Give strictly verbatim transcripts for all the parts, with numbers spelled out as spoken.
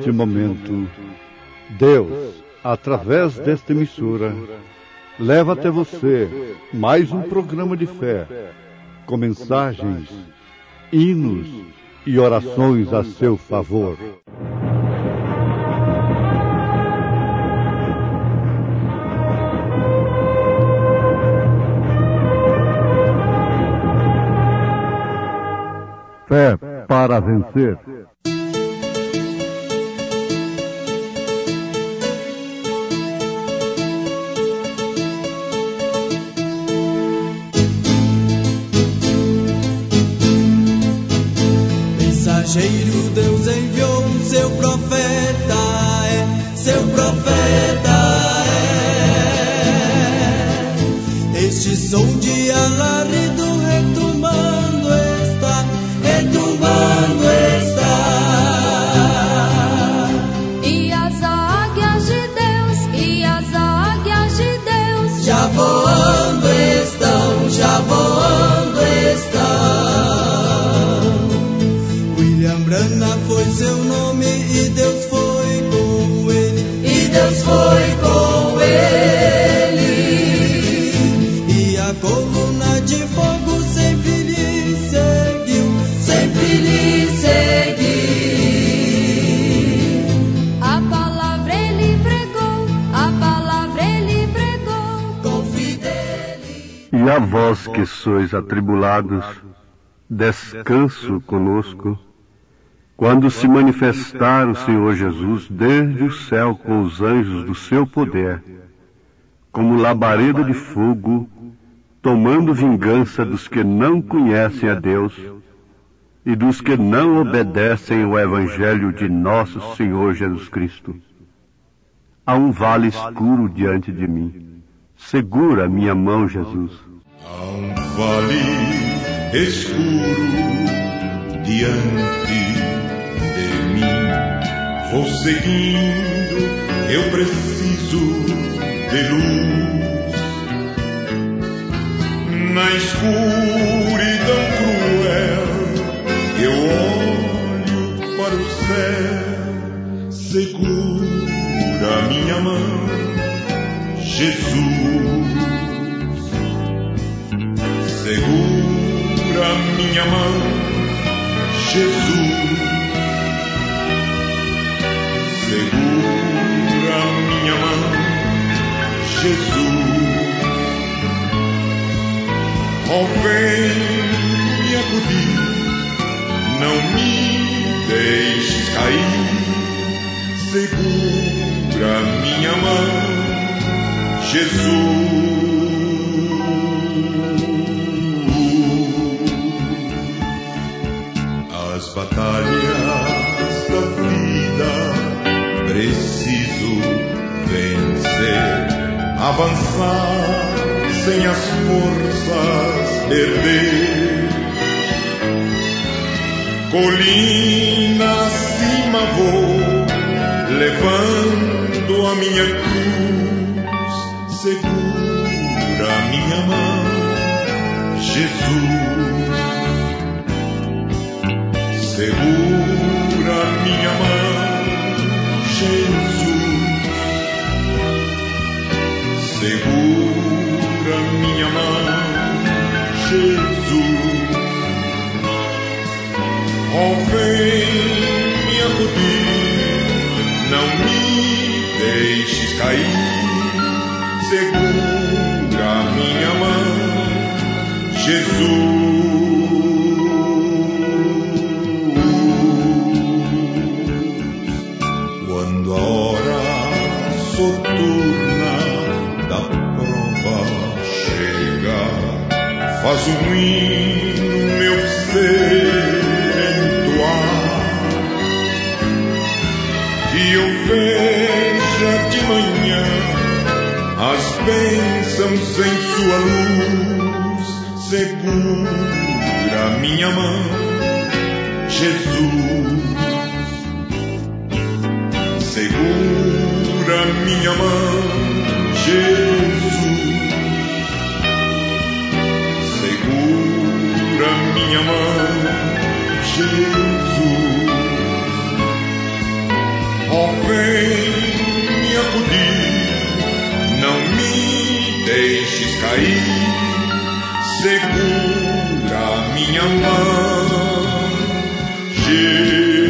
nesse momento, Deus, através desta emissora, leva até você mais um programa de fé, com mensagens, hinos e orações a seu favor. Fé para vencer. Mensageiro, Deus enviou o seu profeta, é, seu profeta é. Este som de alarido retumbando está, retumbando está. E as águias de Deus, e as águias de Deus, já voando estão, já voando estão. Brana foi seu nome e Deus foi com ele, e Deus foi com ele. E a coluna de fogo sempre lhe seguiu, sempre lhe seguiu. A palavra ele pregou, a palavra ele pregou com fidelidade. E a vós que sois atribulados, descanso conosco, quando se manifestar o Senhor Jesus desde o céu com os anjos do seu poder, como labareda de fogo, tomando vingança dos que não conhecem a Deus e dos que não obedecem ao Evangelho de nosso Senhor Jesus Cristo. Há um vale escuro diante de mim. Segura a minha mão, Jesus. Há um vale escuro diante vou seguindo, eu preciso de luz. Na escuridão cruel, eu olho para o céu. Segura a minha mão, Jesus. Segura a minha mão, Jesus. Segura minha mão, Jesus. Oh, vem me acudir, não me deixes cair. Segura minha mão, Jesus. As batalhas da vida preciso vencer, avançar sem as forças perder. Colina acima vou, levando a minha cruz. Segura a minha mão, Jesus. Segura a minha mão, Jesus. Segura minha mão, Jesus. Oh, vem me acudir, não me deixes cair. Segura minha mão, Jesus. Quando a hora soturna da prova chega, faz um hino meu ser entoar, que eu veja de manhã as bênçãos em sua luz. Segura minha mão, Jesus. Segura minha mão, Jesus. Segura minha mão, Jesus. deixes cair, segura minha mão, Jesus.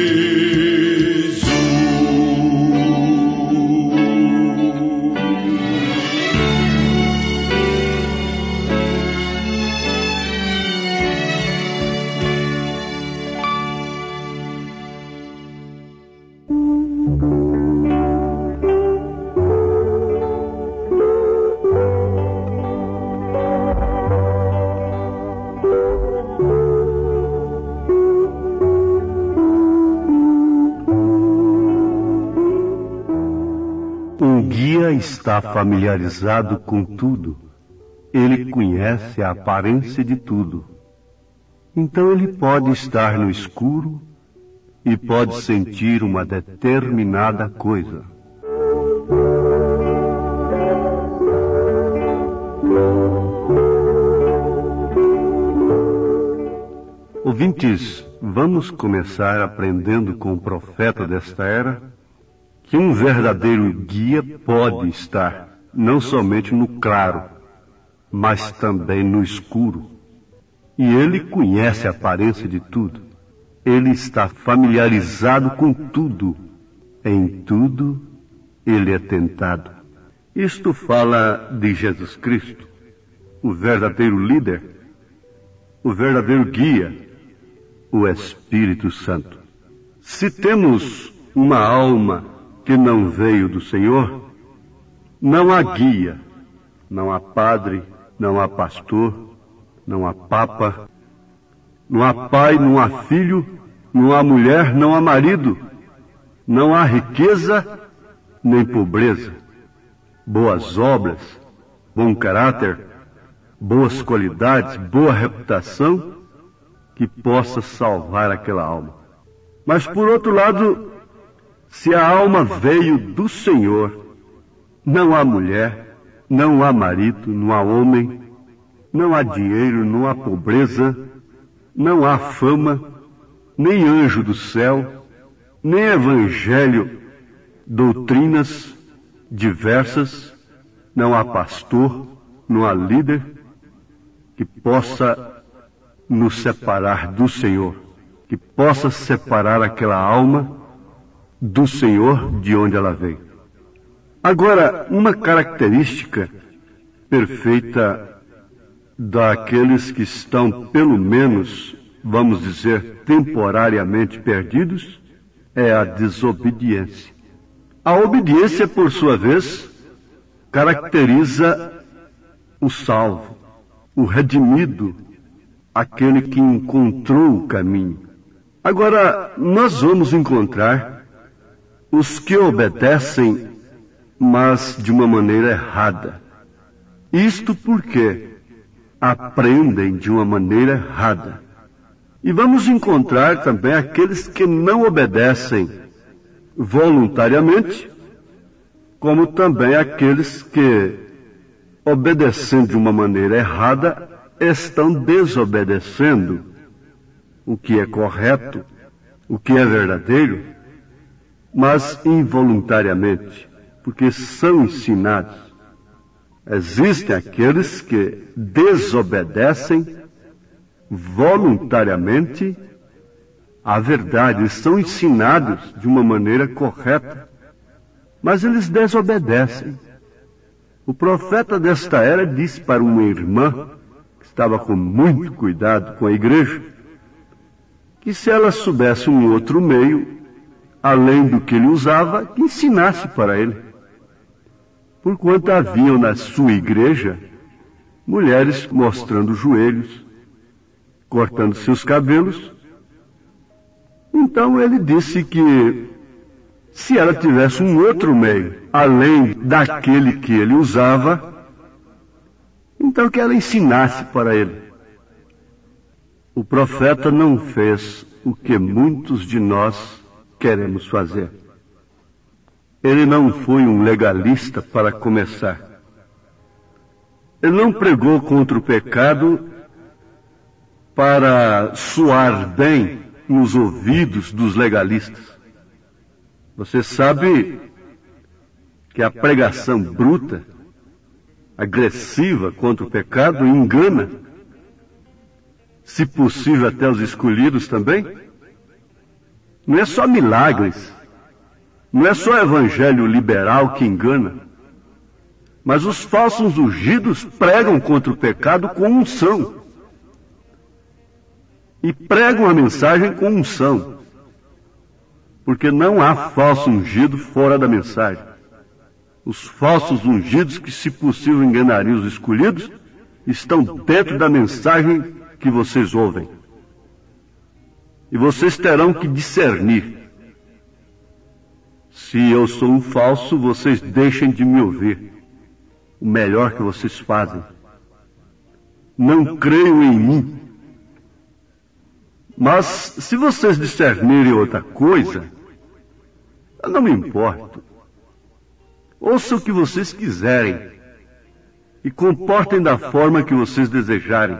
Está familiarizado com tudo. Ele conhece a aparência de tudo. Então ele pode estar no escuro e pode sentir uma determinada coisa. Ouvintes, vamos começar aprendendo com o profeta desta era que um verdadeiro guia pode estar não somente no claro, mas também no escuro. E ele conhece a aparência de tudo. Ele está familiarizado com tudo. Em tudo, ele é tentado. Isto fala de Jesus Cristo, o verdadeiro líder, o verdadeiro guia, o Espírito Santo. Se temos uma alma que não veio do Senhor, não há guia, não há padre, não há pastor, não há papa, não há pai, não há filho, não há mulher, não há marido, não há riqueza nem pobreza, boas obras, bom caráter, boas qualidades, boa reputação que possa salvar aquela alma. Mas por outro lado, se a alma veio do Senhor, não há mulher, não há marido, não há homem, não há dinheiro, não há pobreza, não há fama, nem anjo do céu, nem evangelho, doutrinas diversas, não há pastor, não há líder que possa nos separar do Senhor, que possa separar aquela alma do Senhor de onde ela veio. Agora, uma característica perfeita daqueles que estão, pelo menos, vamos dizer, temporariamente perdidos, é a desobediência. A obediência, por sua vez, caracteriza o salvo, o redimido, aquele que encontrou o caminho. Agora, nós vamos encontrar os que obedecem, mas de uma maneira errada. Isto porque aprendem de uma maneira errada. E vamos encontrar também aqueles que não obedecem voluntariamente, como também aqueles que, obedecendo de uma maneira errada, estão desobedecendo o que é correto, o que é verdadeiro, mas involuntariamente, porque são ensinados. Existem aqueles que desobedecem voluntariamente à verdade, eles são ensinados de uma maneira correta, mas eles desobedecem. O profeta desta era disse para uma irmã, que estava com muito cuidado com a igreja, que se ela soubesse um outro meio, além do que ele usava, que ensinasse para ele. Porquanto haviam na sua igreja mulheres mostrando os joelhos, cortando seus cabelos. Então ele disse que se ela tivesse um outro meio, além daquele que ele usava, então que ela ensinasse para ele. O profeta não fez o que muitos de nós queremos fazer. Ele não foi um legalista para começar. Ele não pregou contra o pecado para soar bem nos ouvidos dos legalistas. Você sabe que a pregação bruta agressiva contra o pecado, engana, se possível até os escolhidos também. Não é só milagres, não é só evangelho liberal que engana, mas os falsos ungidos pregam contra o pecado com unção. E pregam a mensagem com unção. Porque não há falso ungido fora da mensagem. Os falsos ungidos, que se possível enganariam os escolhidos, estão dentro da mensagem que vocês ouvem. E vocês terão que discernir. Se eu sou um falso, vocês deixem de me ouvir. O melhor que vocês fazem. Não creiam em mim. Mas se vocês discernirem outra coisa, eu não me importo. Ouçam o que vocês quiserem e comportem da forma que vocês desejarem.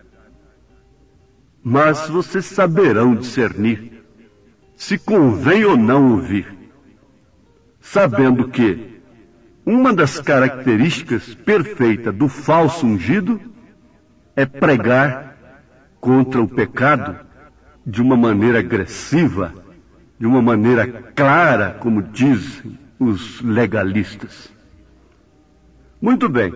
Mas vocês saberão discernir se convém ou não ouvir, sabendo que uma das características perfeitas do falso ungido é pregar contra o pecado de uma maneira agressiva, de uma maneira clara, como dizem os legalistas. Muito bem.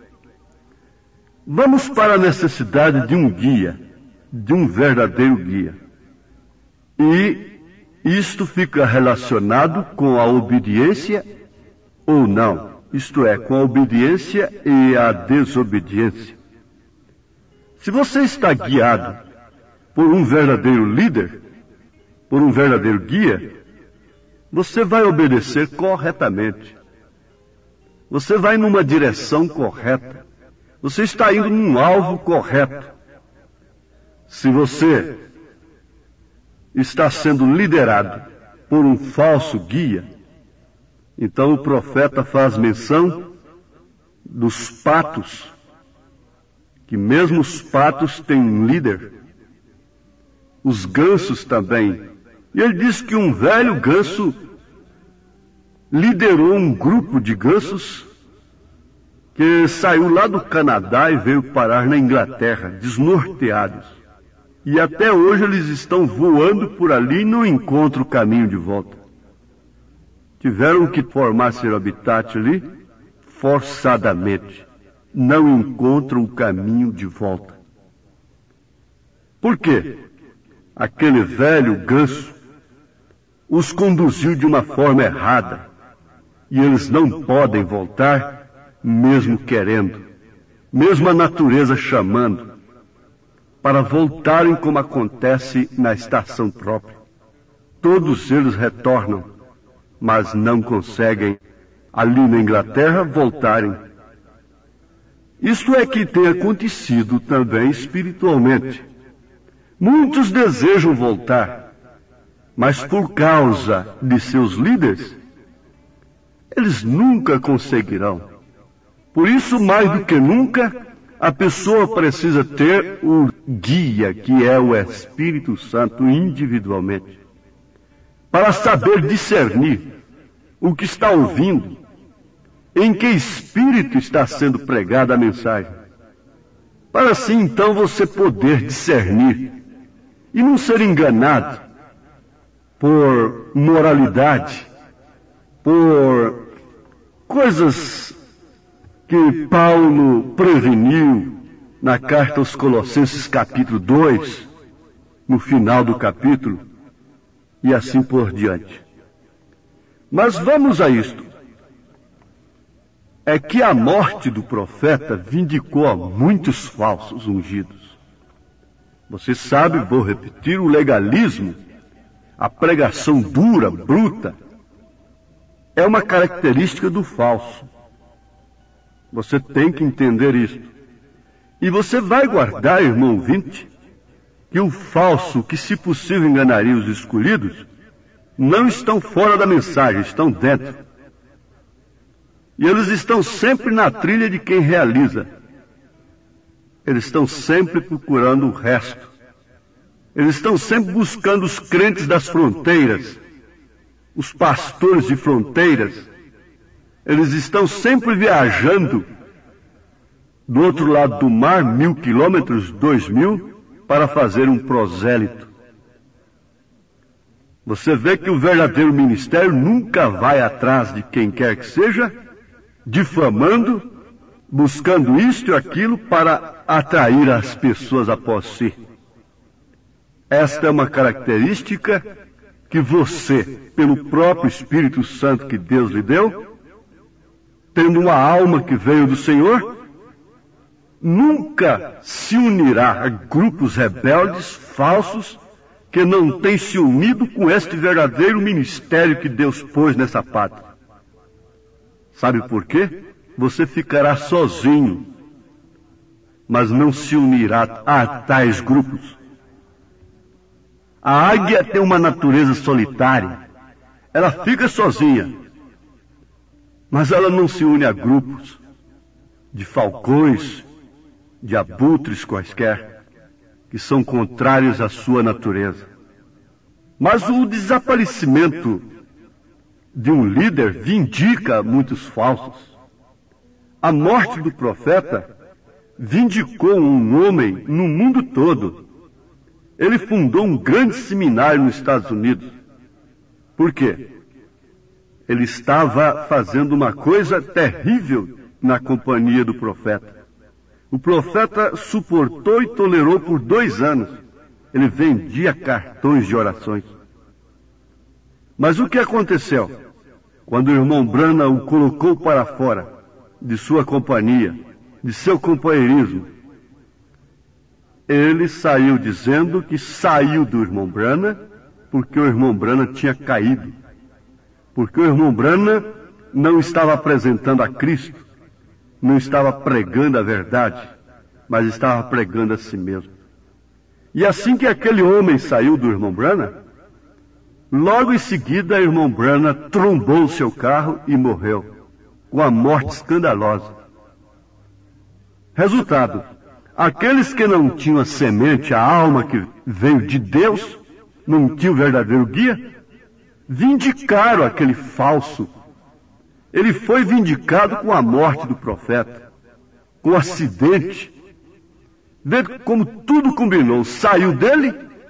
Vamos para a necessidade de um guia, de um verdadeiro guia. E isto fica relacionado com a obediência ou não. Isto é, com a obediência e a desobediência. Se você está guiado por um verdadeiro líder, por um verdadeiro guia, você vai obedecer corretamente. Você vai numa direção correta. Você está indo num alvo correto. Se você está sendo liderado por um falso guia, então o profeta faz menção dos patos, que mesmo os patos têm um líder. Os gansos também. E ele diz que um velho ganso liderou um grupo de gansos que saiu lá do Canadá e veio parar na Inglaterra, desnorteados. E até hoje eles estão voando por ali e não encontram o caminho de volta. Tiveram que formar seu habitat ali forçadamente. Não encontram o caminho de volta. Por quê? Aquele velho ganso os conduziu de uma forma errada. E eles não podem voltar, mesmo querendo, mesmo a natureza chamando, para voltarem como acontece na estação própria. Todos eles retornam, mas não conseguem, ali na Inglaterra, voltarem. Isto é que tem acontecido também espiritualmente. Muitos desejam voltar, mas por causa de seus líderes, eles nunca conseguirão. Por isso, mais do que nunca, a pessoa precisa ter o guia, que é o Espírito Santo, individualmente, para saber discernir o que está ouvindo, em que espírito está sendo pregada a mensagem, para assim então você poder discernir e não ser enganado por moralidade, por coisas que Paulo preveniu na carta aos Colossenses capítulo dois, no final do capítulo, e assim por diante. Mas vamos a isto. É que a morte do profeta vindicou a muitos falsos ungidos. Você sabe, vou repetir, o legalismo, a pregação dura, bruta, é uma característica do falso. Você tem que entender isso. E você vai guardar, irmão ouvinte, que o falso, que se possível enganaria os escolhidos, não estão fora da mensagem, estão dentro. E eles estão sempre na trilha de quem realiza. Eles estão sempre procurando o resto. Eles estão sempre buscando os crentes das fronteiras, os pastores de fronteiras. Eles estão sempre viajando do outro lado do mar, mil quilômetros, dois mil, para fazer um prosélito. Você vê que o verdadeiro ministério nunca vai atrás de quem quer que seja, difamando, buscando isto e aquilo para atrair as pessoas após si. Esta é uma característica que você, pelo próprio Espírito Santo que Deus lhe deu, tendo uma alma que veio do Senhor, nunca se unirá a grupos rebeldes, falsos, que não têm se unido com este verdadeiro ministério que Deus pôs nessa pátria. Sabe por quê? Você ficará sozinho, mas não se unirá a tais grupos. A águia tem uma natureza solitária. Ela fica sozinha, mas ela não se une a grupos de falcões, de abutres quaisquer, que são contrários à sua natureza. Mas o desaparecimento de um líder vindica muitos falsos. A morte do profeta vindicou um homem no mundo todo. Ele fundou um grande seminário nos Estados Unidos. Por quê? Ele estava fazendo uma coisa terrível na companhia do profeta. O profeta suportou e tolerou por dois anos. Ele vendia cartões de orações. Mas o que aconteceu? Quando o irmão Branham o colocou para fora de sua companhia, de seu companheirismo, ele saiu dizendo que saiu do irmão Branham porque o irmão Branham tinha caído. Porque o irmão Branham não estava apresentando a Cristo, não estava pregando a verdade, mas estava pregando a si mesmo. E assim que aquele homem saiu do irmão Branham, logo em seguida o irmão Branham trombou o seu carro e morreu, com a morte escandalosa. Resultado, aqueles que não tinham a semente, a alma que veio de Deus, não tinham o verdadeiro guia, vindicaram aquele falso. Ele foi vindicado com a morte do profeta, com o acidente. Vê como tudo combinou, saiu dele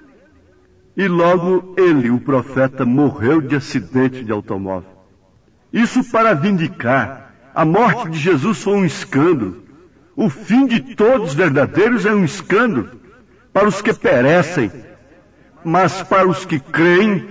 e logo ele, o profeta, morreu de acidente de automóvel. Isso para vindicar. A morte de Jesus foi um escândalo. O fim de todos os verdadeiros é um escândalo para os que perecem, mas para os que creem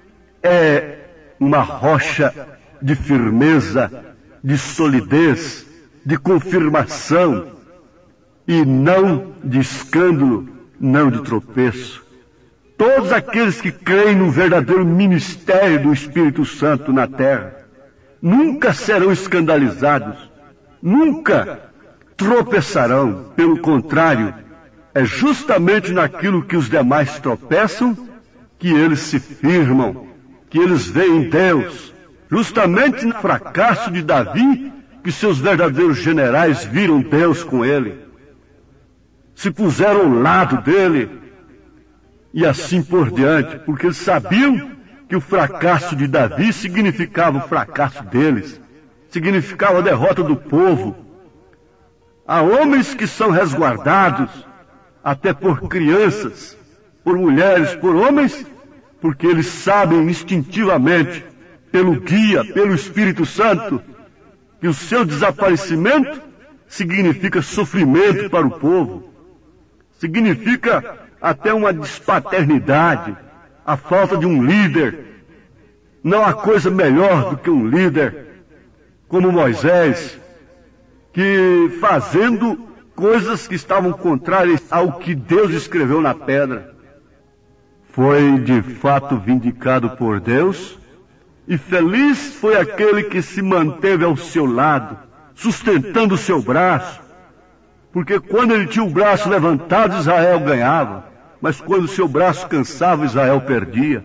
é uma rocha de firmeza, de solidez, de confirmação, e não de escândalo, não de tropeço. Todos aqueles que creem no verdadeiro ministério do Espírito Santo na terra nunca serão escandalizados, nunca tropeçarão. Pelo contrário, é justamente naquilo que os demais tropeçam que eles se firmam, que eles veem Deus. Justamente no fracasso de Davi, que seus verdadeiros generais viram Deus com ele, se puseram ao lado dele, e assim por diante, porque eles sabiam que o fracasso de Davi significava o fracasso deles, significava a derrota do povo. Há homens que são resguardados, até por crianças, por mulheres, por homens, porque eles sabem instintivamente, pelo guia, pelo Espírito Santo, que o seu desaparecimento significa sofrimento para o povo, significa até uma despaternidade, a falta de um líder. Não há coisa melhor do que um líder como Moisés, que fazendo coisas que estavam contrárias ao que Deus escreveu na pedra, foi de fato vindicado por Deus, e feliz foi aquele que se manteve ao seu lado, sustentando o seu braço, porque quando ele tinha o braço levantado, Israel ganhava, mas quando o seu braço cansava, Israel perdia.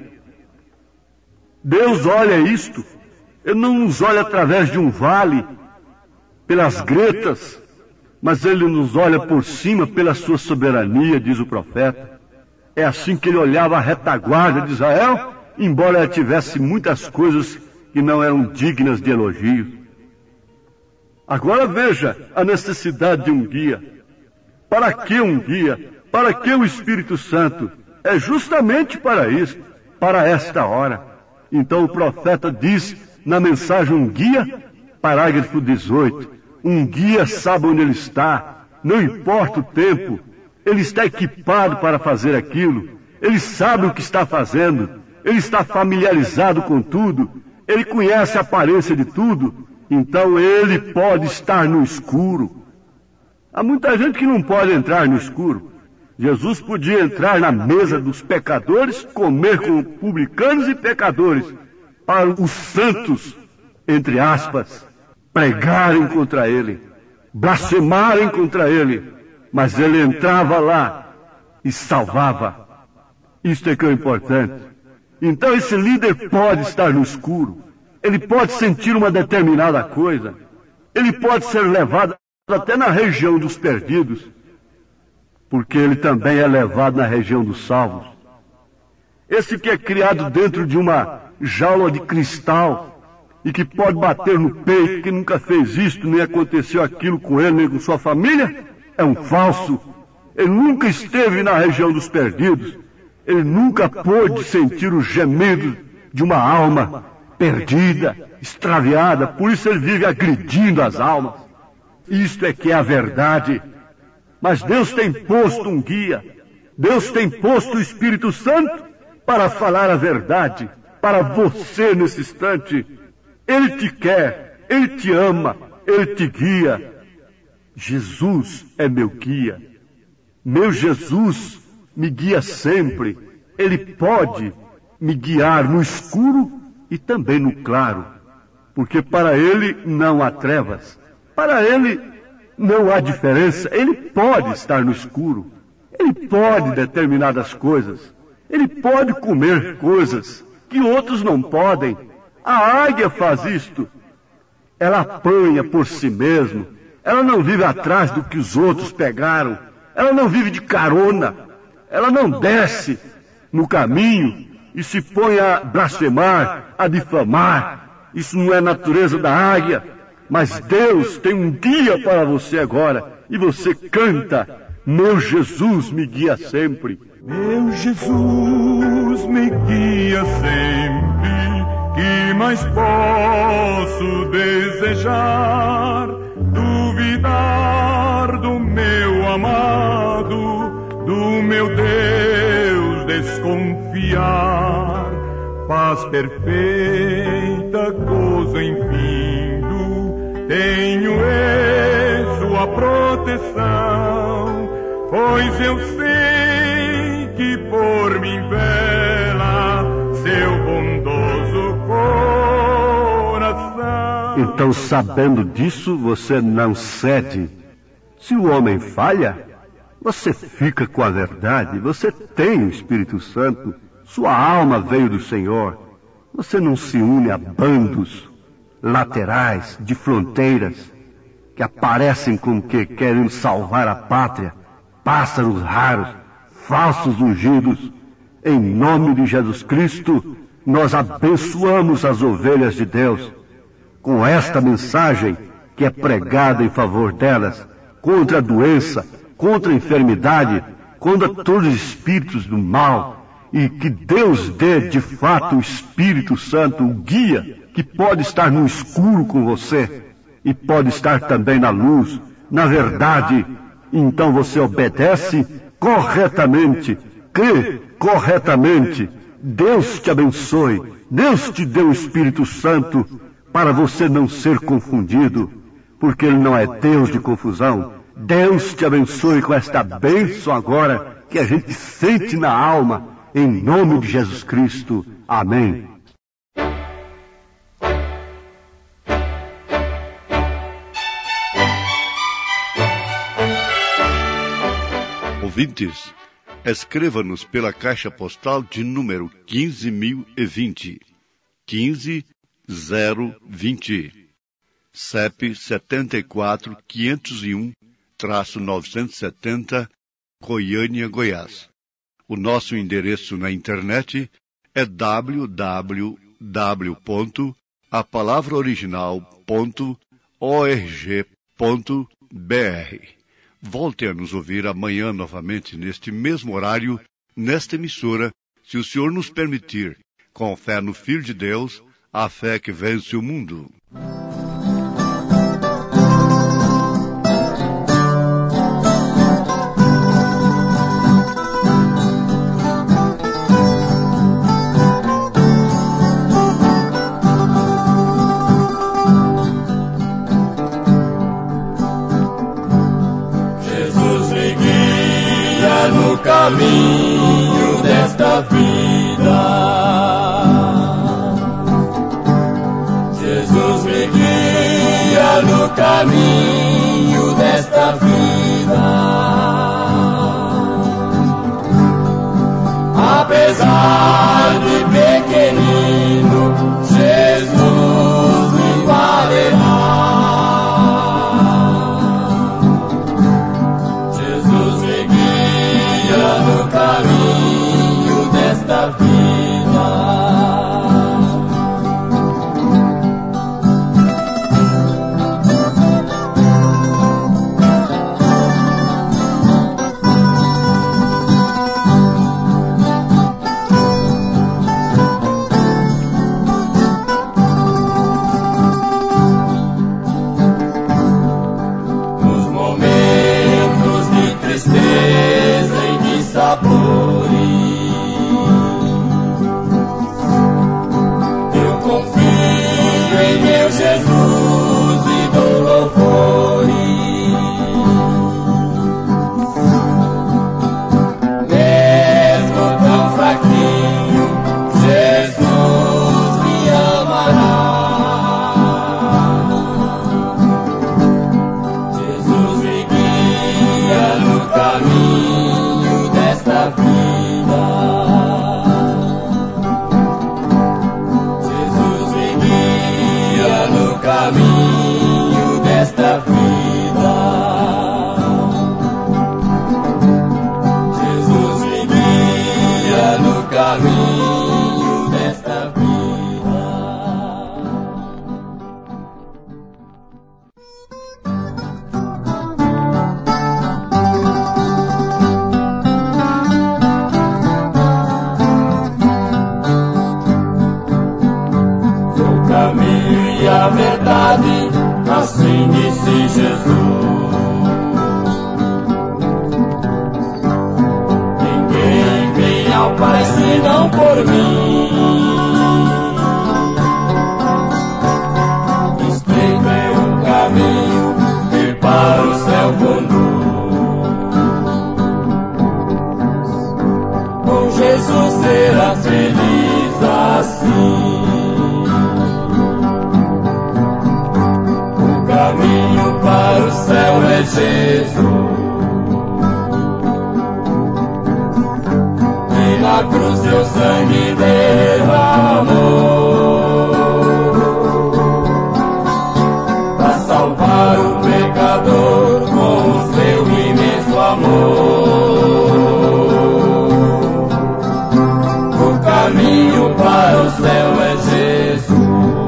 Deus olha isto, Ele não nos olha através de um vale, pelas gretas, mas Ele nos olha por cima pela sua soberania, diz o profeta. É assim que Ele olhava a retaguarda de Israel, embora ela tivesse muitas coisas que não eram dignas de elogio. Agora veja a necessidade de um guia. Para que um guia? Para que o Espírito Santo? É justamente para isso, para esta hora. Então o profeta diz na mensagem um guia, parágrafo dezoito, um guia sabe onde ele está, não importa o tempo, ele está equipado para fazer aquilo, ele sabe o que está fazendo, ele está familiarizado com tudo, ele conhece a aparência de tudo, então ele pode estar no escuro. Há muita gente que não pode entrar no escuro. Jesus podia entrar na mesa dos pecadores, comer com publicanos e pecadores, para os santos, entre aspas, pregarem contra ele, blasfemarem contra ele, mas ele entrava lá e salvava. Isto é que é importante. Então esse líder pode estar no escuro, ele pode sentir uma determinada coisa, ele pode ser levado até na região dos perdidos, porque ele também é levado na região dos salvos. Esse que é criado dentro de uma jaula de cristal e que pode bater no peito, que nunca fez isto, nem aconteceu aquilo com ele, nem com sua família, é um falso. Ele nunca esteve na região dos perdidos. Ele nunca pôde sentir o gemido de uma alma perdida, extraviada. Por isso ele vive agredindo as almas. Isto é que é a verdade. Mas Deus tem posto um guia. Deus tem posto o Espírito Santo para falar a verdade para você nesse instante. Ele te quer, Ele te ama, Ele te guia. Jesus é meu guia. Meu Jesus me guia sempre. Ele pode me guiar no escuro e também no claro. Porque para Ele não há trevas. Para Ele não há diferença. Ele pode estar no escuro. Ele pode determinadas coisas. Ele pode comer coisas que outros não podem. A águia faz isto. Ela apanha por si mesma. Ela não vive atrás do que os outros pegaram. Ela não vive de carona. Ela não desce no caminho e se põe a blasfemar, a difamar. Isso não é natureza da águia. Mas Deus tem um guia para você agora. E você canta: meu Jesus me guia sempre. Meu Jesus me guia sempre. Que mais posso desejar? Duvidar do meu amado, do meu Deus desconfiar. Paz perfeita, gozo infindo, tenho em sua proteção, pois eu sei que por mim vela seu bondoso coração. Então, sabendo disso, você não cede. Se o homem falha, você fica com a verdade. Você tem o Espírito Santo. Sua alma veio do Senhor. Você não se une a bandos laterais, de fronteiras, que aparecem como que querem salvar a pátria. Pássaros raros, falsos ungidos. Em nome de Jesus Cristo, nós abençoamos as ovelhas de Deus com esta mensagem que é pregada em favor delas, contra a doença, contra a enfermidade, contra todos os espíritos do mal, e que Deus dê de fato o Espírito Santo, o guia, que pode estar no escuro com você e pode estar também na luz, na verdade. Então você obedece corretamente, crê corretamente. Deus te abençoe. Deus te dê o Espírito Santo para você não ser confundido, porque Ele não é Deus de confusão. Deus te abençoe com esta bênção agora que a gente sente na alma, em nome de Jesus Cristo. Amém. Ouvintes, escreva-nos pela caixa postal de número quinze mil e vinte, quinze zero vinte, C E P setenta e quatro quinhentos e um, novecentos e setenta, Goiânia, Goiás. O nosso endereço na internet é w w w ponto a palavra original ponto org ponto br. Volte a nos ouvir amanhã novamente neste mesmo horário, nesta emissora, se o Senhor nos permitir, com fé no Filho de Deus, a fé que vence o mundo. No caminho desta vida, Jesus me guia no caminho desta vida. Apesar de pequenino, Jesus me valerá. No caminho desta vida, nos momentos de tristeza e de sabores, eu confio em meu Jesus e dou louvores. Mesmo tão fraquinho, Jesus me amará. Jesus me guia no caminho desta vida. Jesus me guia no caminho desta vida. Jesus me guia no caminho desta vida. A verdade, assim disse Jesus. Ninguém vem ao Pai senão por mim. Estreito é o caminho que para o céu conduz. Com Jesus serás feliz assim. O caminho para o céu é Jesus. E na cruz seu sangue derramou para salvar o pecador com o seu imenso amor. O caminho para o céu é Jesus.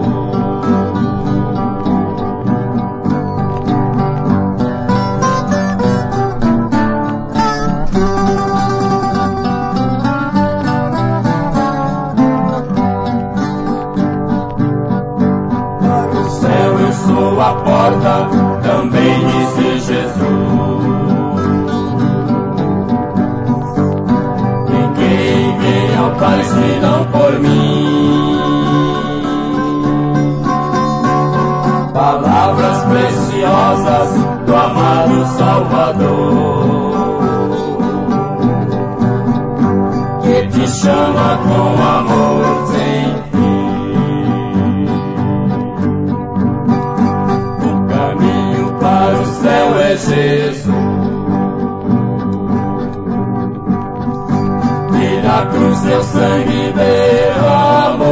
A porta, também disse Jesus. Ninguém vem ao Pai senão por mim. Palavras preciosas do amado Salvador, que te chama com amor sem fim. Para o céu é Jesus. E na cruz seu sangue derramou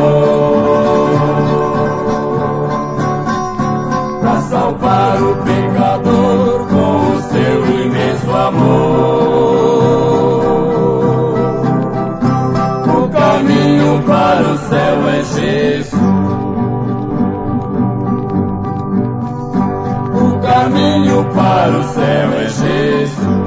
para salvar o pecador com o seu imenso amor. O caminho para o céu é Jesus. caminho para o céu é Jesus.